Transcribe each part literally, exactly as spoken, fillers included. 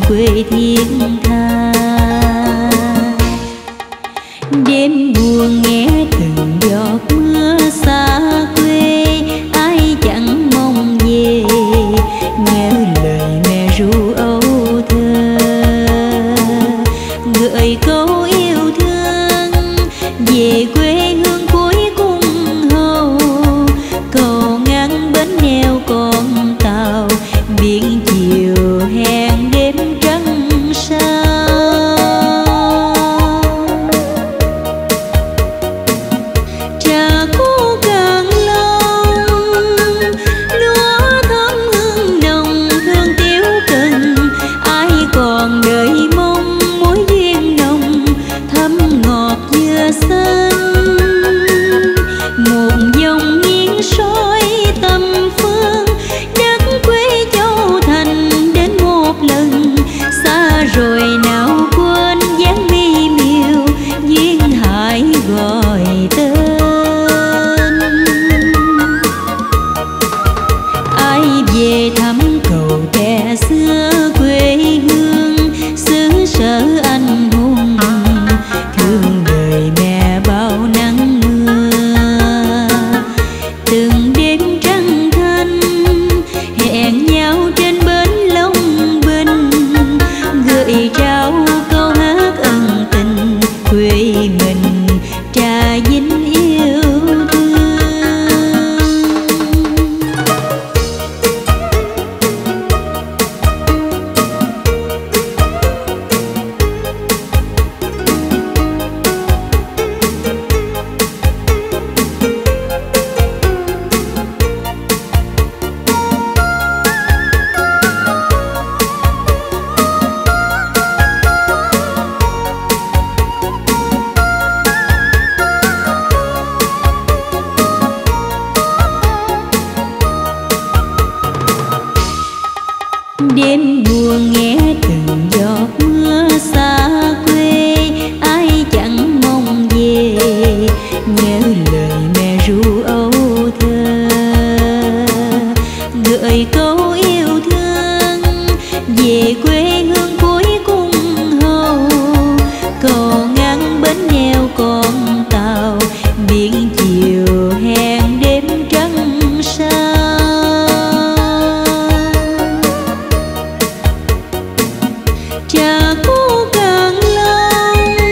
quê thiên tha. Đêm buồn nghe từng giọt mưa xa quê, ai chẳng mong về nhớ lời mẹ ru âu thơ. Gợi câu yêu thương về quê hương cuối cung hầu, cầu ngăn bến neo con tàu, biển chiều hẹn đêm trăng sao. Trà cũ càng lâu lúa thơm hương nồng, thương tiếu cần ai còn đợi mong mối duyên nồng thấm ngọt dừa xanh. Một dòng nghiêng soi tâm phương, đất quê Châu Thành đến một lần, xa rồi nào quên dáng mi miều duyên hải gọi tên. Ai về thăm cầu kẻ xưa quê hương, xứ sở anh hùng thương đời mẹ bao nắng mưa. Từng đêm trăng thanh hẹn nhau trên bến Long Bình, gợi trao câu hát ân tình quê mình trà vinh yêu thương. Đêm buồn nghe từng giọt mưa xa quê, ai chẳng mong về nhớ lời mẹ ru âu thơ. Gợi câu yêu thương về quê hương cuối cung hầu, cầu ngăn bến neo con tàu, biển chiều hẹn đêm trăng sao. Trà cũ càng lâu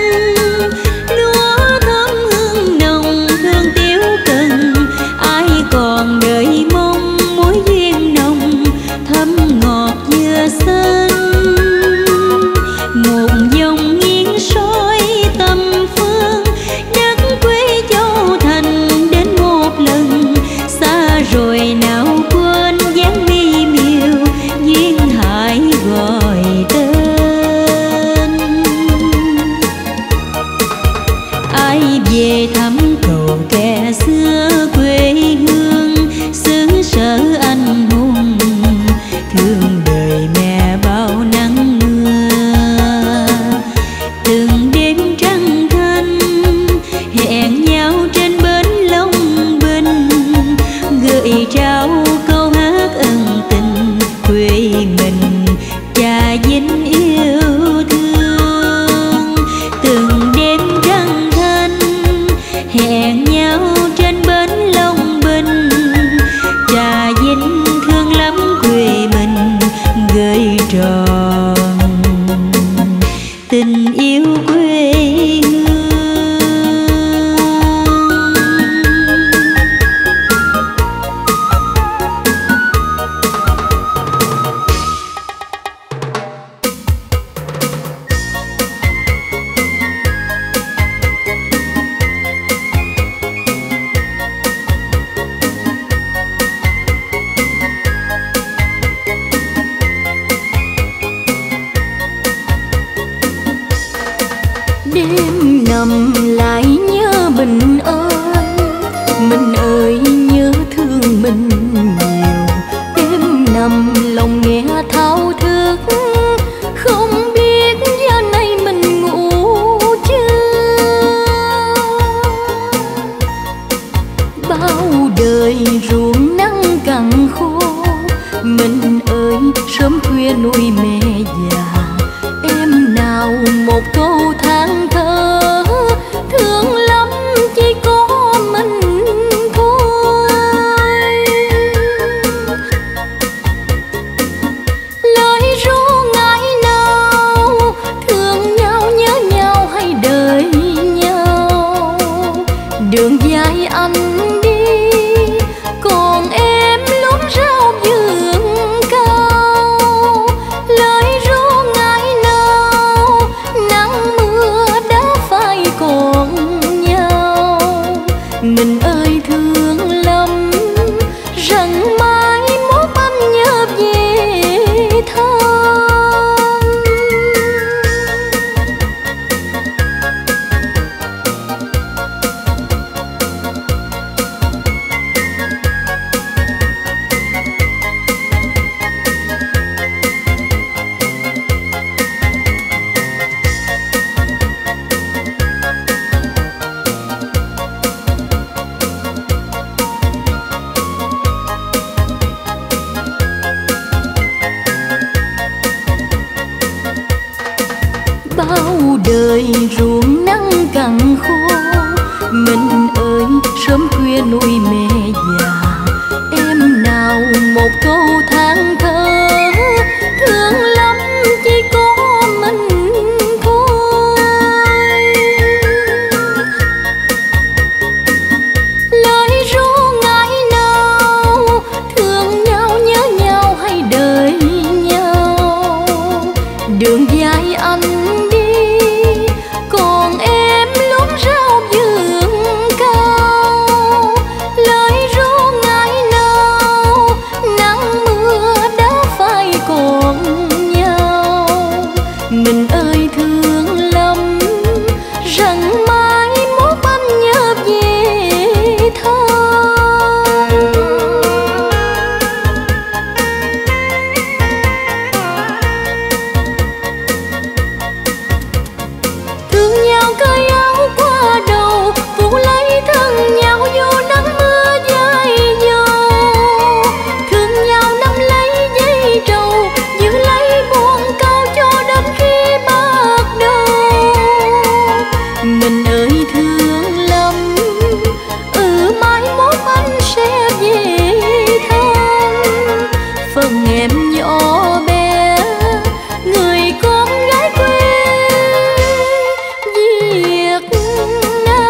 lúa thơm hương nồng, thương tiếu cần ai còn đợi mong mối duyên nồng thấm ngọt dừa xanh. Một dòng nghiêng soi tâm phương, đất quê Châu Thành đến một lần, xa rồi nào quên dáng mi miều duyên hải gọi tên. Ai về thăm cầu kẻ xưa quê hương, xứ sở anh hùng thương đời mẹ bao nắng mưa. Từng đêm trăng thanh hẹn nhau trên bến Long Bình, gợi trao câu hát ân tình quê mình trà vinh yêu thương. Từng đêm trăng thanh hẹn nhau trên bến Long Bình, trà vinh thương lắm quê mình gợi tròn tình yêu quê hương. Đêm nằm lại nhớ mình ơi, mình ơi nhớ thương mình nhiều. Đêm nằm lòng nghe thao thức, không biết giờ này mình ngủ chưa. Bao đời ruộng nắng cằn khô, mình ơi sớm khuya nuôi mẹ già. nào một câu than thở, thương lắm chỉ có mình thôi. Lời ru ngày nào thương nhau nhớ nhau hay đợi nhau, đường dài anh đi còn em lúc rau vườn cao. Lời ru ngày nào nắng mưa đã phai còn nhau, mình ơi thương lắm rằng mai mốt anh nhớ về thăm. Bao đời ruộng nắng cằn khô, mình ơi sớm khuya nuôi mẹ già. Em nào một câu than thở, thương lắm chỉ có mình thôi. Lời ru ngày nào thương nhau nhớ nhau hay đợi nhau, đường dài anh còn em lúc rau vườn cao. Lời ru ngày nào nắng mưa đã phai còn nhau, mình ơi thương lắm rằng mai mốt anh nhớ về thăm. Thương nhau cởi áo qua đầu, phụ lấy thân nhau vô nắng mưa dài dầu. Thương nhau nắm lấy dây trầu, giữ lấy buồn câu cho đến khi bạc đầu. Mình ơi thương lắm, ừ mai mốt anh sẽ về thăm. Phần em nhỏ bé, người con gái quê Việt Nam.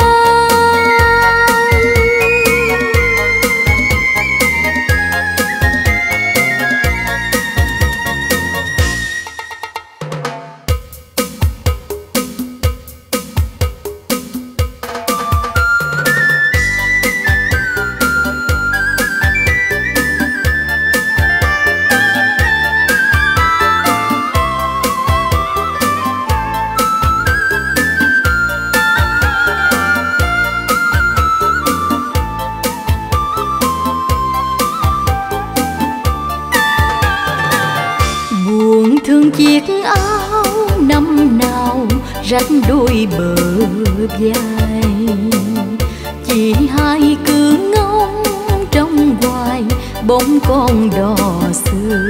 Buồn thương chiếc áo năm nào rách đôi bờ vai, chỉ hai cứ ngóng trong hoài bóng con đò xưa.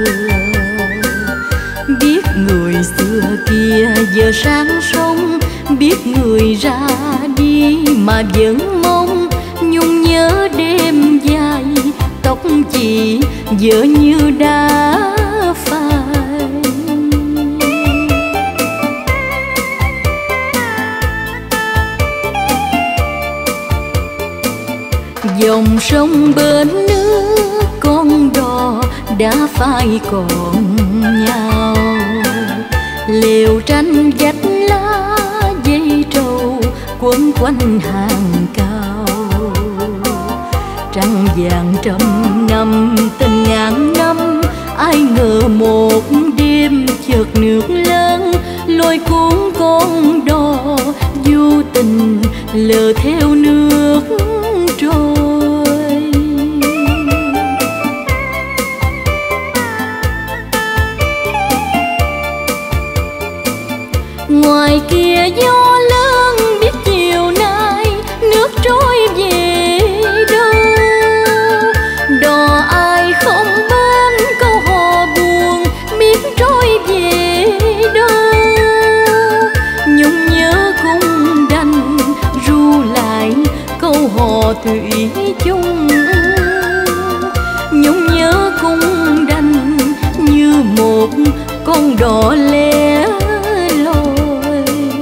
Biết người xưa kia giờ sáng sông, biết người ra đi mà vẫn mong. Nhung nhớ đêm dài, tóc chị giờ như đã phai. Dòng sông bên nước con đò đã phai còn nhau, lều tranh vách lá dây trầu quấn quanh hàng cao. Trăng vàng trăm năm tình ngàn năm, ai ngờ một đêm chợt nước lớn lôi cuốn con đò vô tình lờ theo nước trôi. Ngoài kia gió lớn biết chiều nay nước trôi về đâu. Đò ai không bên câu hò buồn biết trôi về đâu. thủy chung. Nhung nhớ cung đành như một con đò lẻ loi.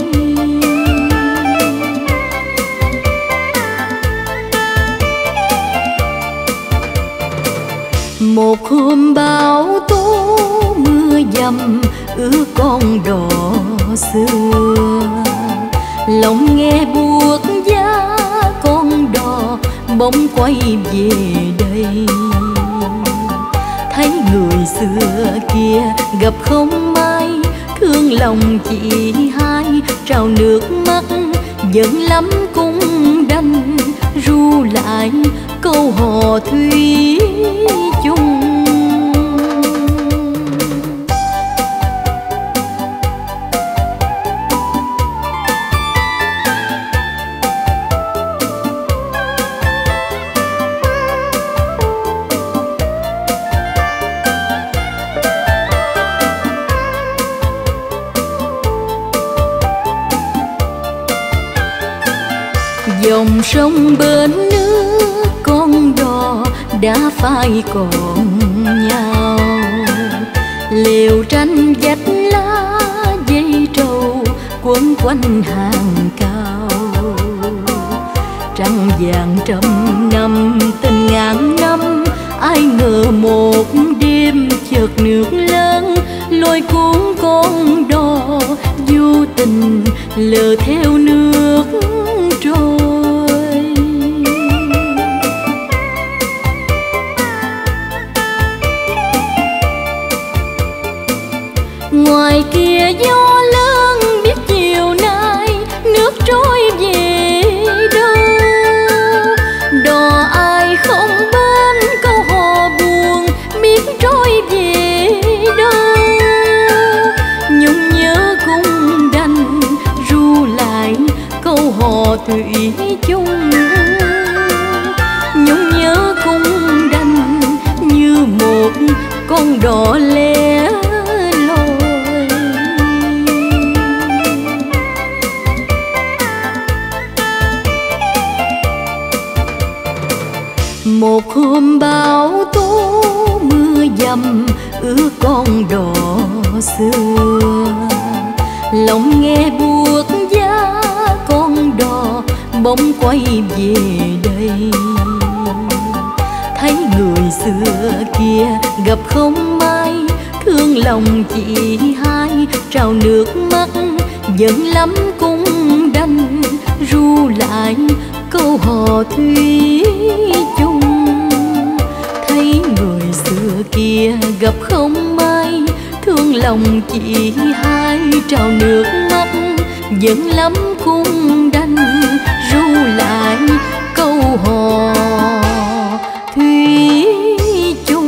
Một hôm bão tố mưa dầm ướt con đò xưa, lòng nghe buốt giá con đò bỗng quay về đây. Thấy người xưa kia gặp không may, thương lòng chị hai trào nước mắt. Giận lắm cũng đành ru lại câu hò thủy chung. Dòng sông bên nước con đò đã phai còn nhau. Liều tranh vách lá dây trầu quấn quanh hàng cao. Trăng vàng trăm năm tình ngàn năm, ai ngờ một đêm chợt nước lớn lôi cuốn con đò vô tình lờ theo nước trôi. Ngoài kia gió lớn biết chiều nay nước trôi về đâu. Đò ai không bên câu hò buồn biết trôi về đâu. Nhung nhớ cũng đành ru lại câu hò thủy chung. Nhung nhớ cũng đành như một con đò lẻ loi. Một hôm bão tố mưa dầm ướt con đò xưa, lòng nghe buốt giá con đò bỗng quay về đây. Thấy người xưa kia gặp không may, thương lòng chị hai trào nước mắt. Giận lắm cũng đành ru lại câu hò thủy chung. Thấy người xưa kia gặp không may, thương lòng chị hai trào nước mắt. Giận lắm cũng đành ru lại câu hò thủy chung.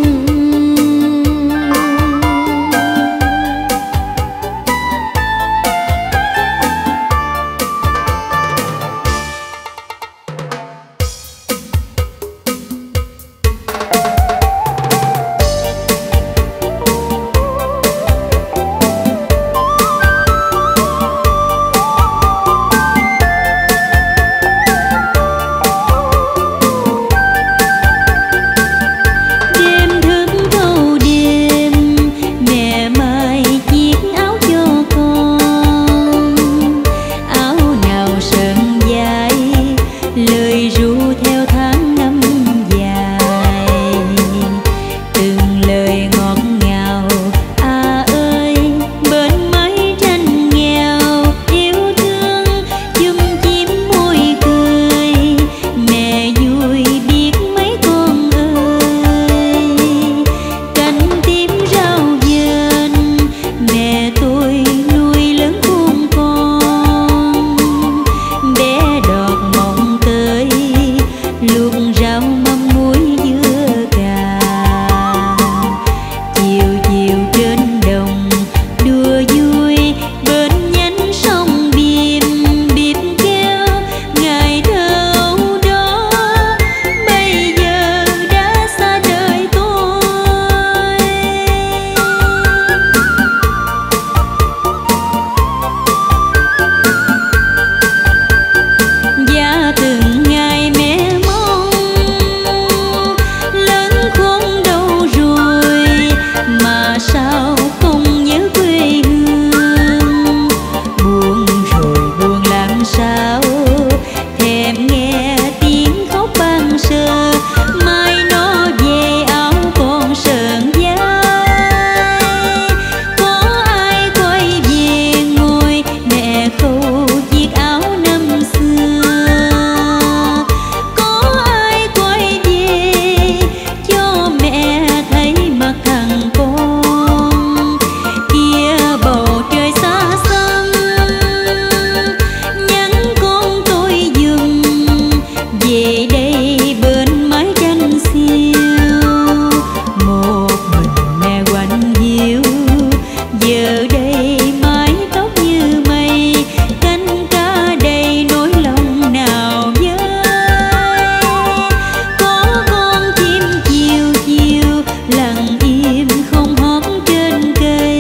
giờ đây mái tóc như mây, cánh ca đầy nỗi lòng nào vơi. Có con chim chiều chiều lặng im không hót trên cây,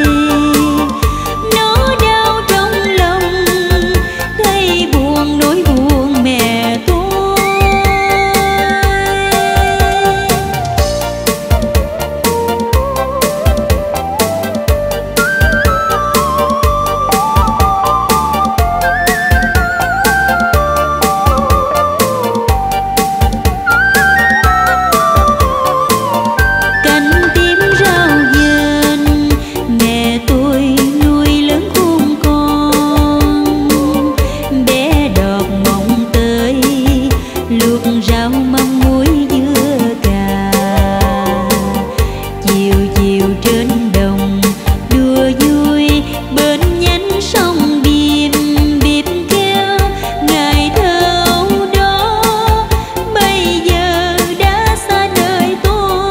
nó đau trong lòng thấy buồn nỗi buồn mẹ tôi. Cánh tím rau dền mẹ tôi nuôi lớn khôn con, bé đọt mộng tới luộc rau măng muối dưa cà. Chiều chiều trên đồng đùa vui bên nhánh sông biếm biếm keo, ngày thơ ấu đó bây giờ đã xa đời tôi.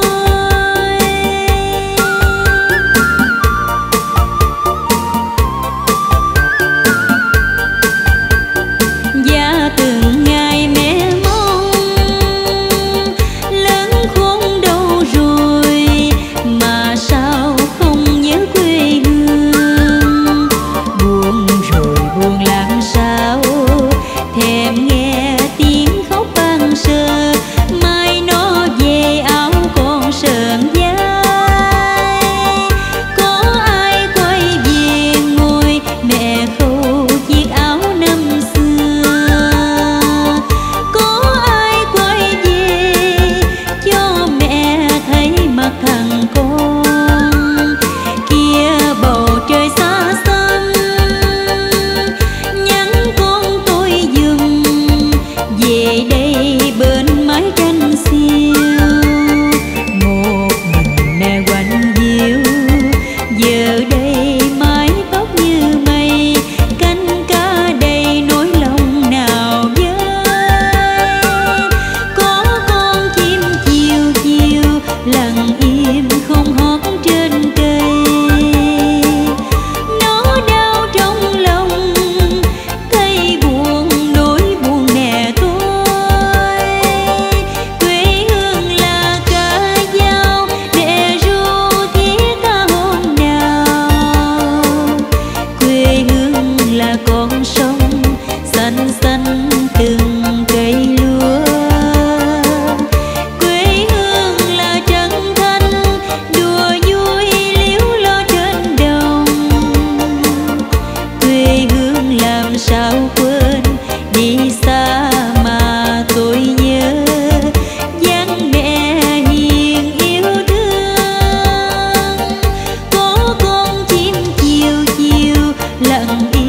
Và từng ngày mẹ mong lớn khôn đâu rồi mà sao không nhớ quê hương. Buồn rồi buồn làm sao thèm nghe tiếng khóc ban sơ, mai nó về áo con sờn vai. Có ai quay về ngồi mẹ khâu chiếc áo năm xưa, có ai quay về cho mẹ thấy mặt thằng con kia. Bầu trời xa xăm nhắn con tôi dùm về đây bên mái tranh xiêu. Một mình mẹ quạnh hiu giờ đây mái tóc như mây, cánh ca đầy nỗi lòng nào vơi. Có con chim chiều chiều lặng im không hót trên cây, nó đau trong lòng thấy buồn nỗi buồn mẹ tôi. Quê hương là ca dao để ru thiết ca hôm nào. Quê hương là con sông xanh xanh từng cây lúa. Quê hương là trấn thanh đùa vui liếu lo trên đồng. Quê hương làm sao quên đi xa mà tôi nhớ dáng mẹ hiền yêu thương. Có con chim chiều chiều lặng im